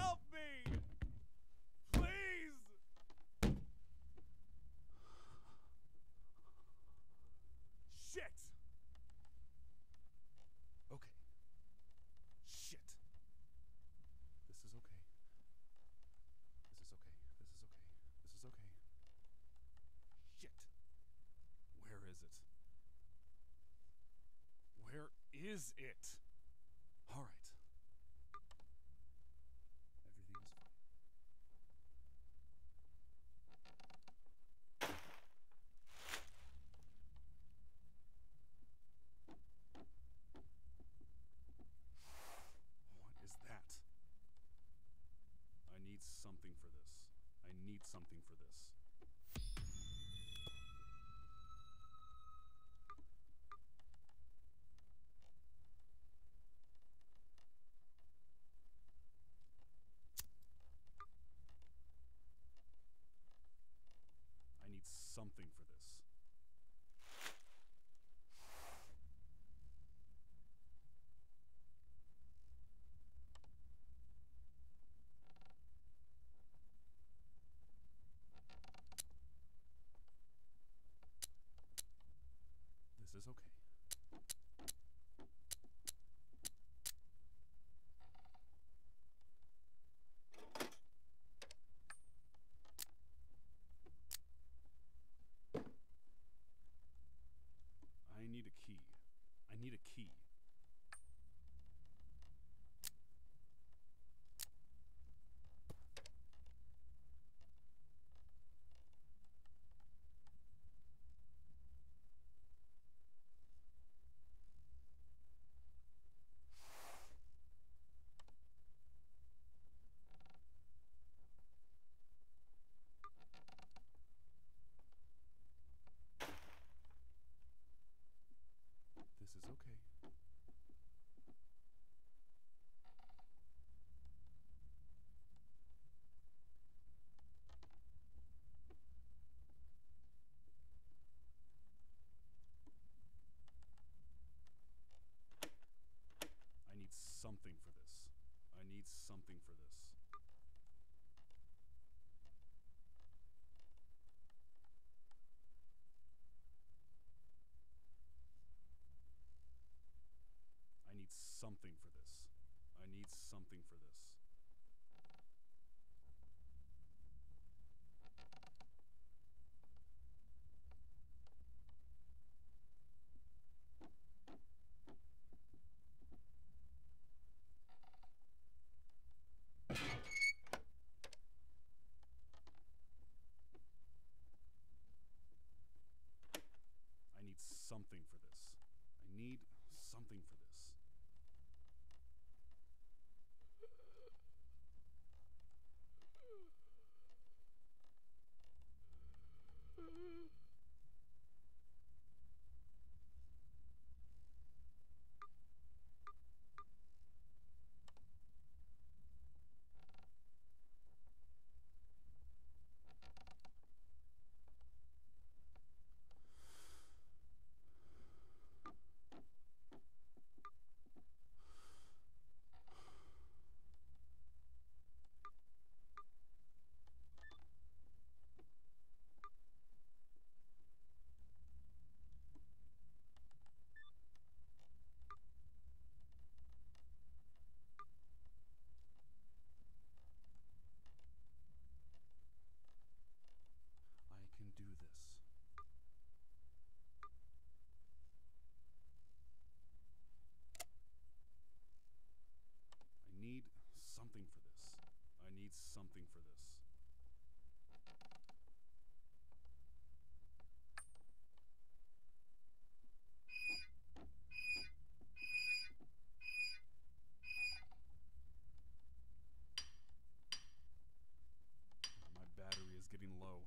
Help me! Please! Shit! Okay. Shit. This is okay. This is okay. This is okay. This is okay. Shit. Where is it? Where is it? All right. Everything is fine. What is that? I need something for this. I need something for this. I need something for this. This is okay. I need a key. I need a key. This is okay. I need something for this. I need something for this. I need something for this. I need something for this. I need something for this. I need something for this. I can do this. I need something for this. I need something for this. My battery is getting low.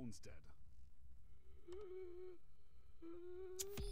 phone's dead.